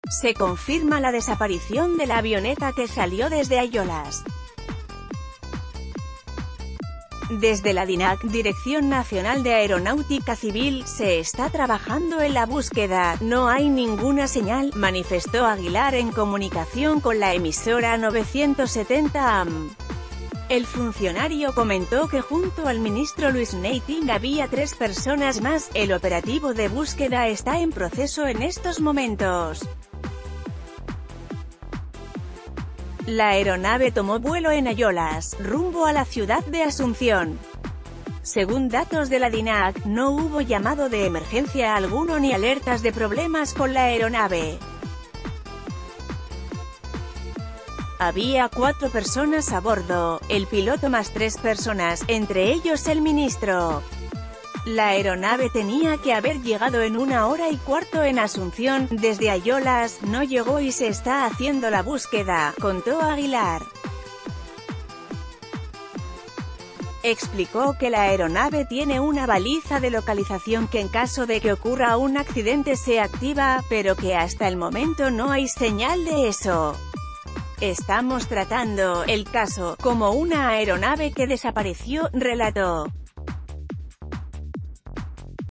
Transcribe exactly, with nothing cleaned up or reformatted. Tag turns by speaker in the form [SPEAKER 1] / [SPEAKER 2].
[SPEAKER 1] Se confirma la desaparición de la avioneta que salió desde Ayolas. Desde la DINAC, Dirección Nacional de Aeronáutica Civil, se está trabajando en la búsqueda, no hay ninguna señal, manifestó Aguilar en comunicación con la emisora novecientos setenta A M. El funcionario comentó que junto al ministro Luis Neiting había tres personas más. El operativo de búsqueda está en proceso en estos momentos. La aeronave tomó vuelo en Ayolas, rumbo a la ciudad de Asunción. Según datos de la DINAC, no hubo llamado de emergencia alguno ni alertas de problemas con la aeronave. Había cuatro personas a bordo, el piloto más tres personas, entre ellos el ministro. La aeronave tenía que haber llegado en una hora y cuarto en Asunción, desde Ayolas, no llegó y se está haciendo la búsqueda, contó Aguilar. Explicó que la aeronave tiene una baliza de localización que en caso de que ocurra un accidente se activa, pero que hasta el momento no hay señal de eso. Estamos tratando el caso como una aeronave que desapareció, relató.